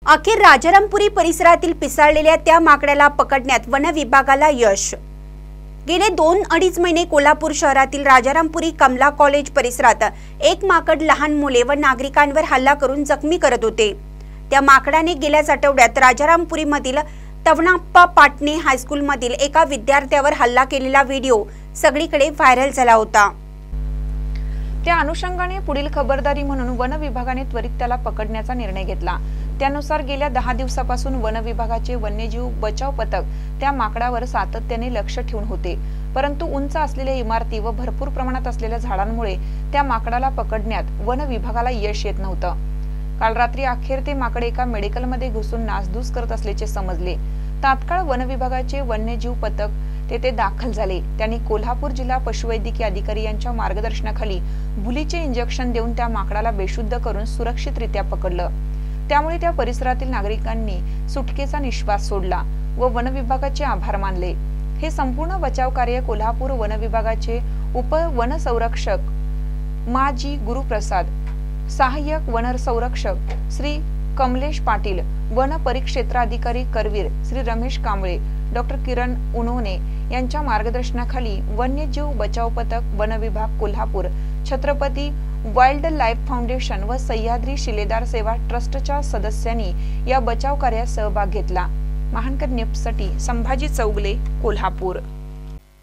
अखेर राजारामपुरी परिसरातील पिसाळलेल्या त्या माकडाला पकडण्यात वन विभागाला यश। गेले 2-2.5 महिने कोल्हापूर शहरातील राजारामपुरी कमला कॉलेज परिसरात एक माकड लहान मुले व नागरिकांवर हल्ला करून जखमी करत होते। त्या माकडाने गेल्याच आठवड्यात राजारामपुरीमधील तवनाप्पा पाटणे हायस्कूलमधील एका विद्यार्थ्यावर हल्ला केलेला व्हिडिओ सगळीकडे व्हायरल झाला होता। त्या अनुषंगाने पुढील खबरदारी म्हणून वन विभागाने त्वरित त्याला पकडण्याचा निर्णय घेतला। त्यानुसार गेल्या 10 दिवसापासून वन विभागाचे वन्यजीव बचाव पथक त्या माकडावर सातत्याने लक्ष ठेवून होते, परंतु उंच असलेल्या इमारती व भरपूर प्रमाणात असलेल्या झाडांमुळे त्या माकडाला पकडण्यात वन विभागाला यश येत नव्हतं। काल रात्री अखेर ते माकड एका मेडिकलमध्ये घुसून नासधूस करत असल्याचे समजले। तात्काळ वन विभागाचे वन्यजीव पथक तेथे दाखल झाले। त्यांनी कोल्हापूर जिल्हा पशुवैद्यकीय अधिकारी यांच्या मार्गदर्शनाखाली भुलीचे इंजेक्शन देऊन त्या माकडाला बेशुद्ध करून सुरक्षितरित्या पकडलं। त्यामुळे त्या परिसरातील नागरिकांनी सुटकेचा निश्वास सोडला व वन विभागाचे आभार मानले। हे संपूर्ण बचाव कार्य कोल्हापूर वन विभागाचे उप वन संरक्षक माजी गुरुप्रसाद, सहाय्यक वन संरक्षक श्री कमलेश पाटील, वन परिक्षेत्राधिकारी करवीर श्री रमेश कांबळे, डॉक्टर किरण उनोने यांच्या मार्गदर्शनाखाली वन्यजीव बचाव पथक, वन विभाग Kolhapur, Chhatrapati wildlife foundation व सह्याद्री शिलेदार सेवा ट्रस्टच्या सदस्यांनी या बचाव कार्यात सहभाग घेतला। महानकर न्यूजसाठी संभाजी चौगले, कोल्हापूर।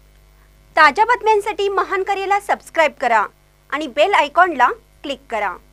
ताज्या बातम्यांसाठी महानकरेला सबस्क्राइब करा आणि बेल आयकॉनला क्लिक करा।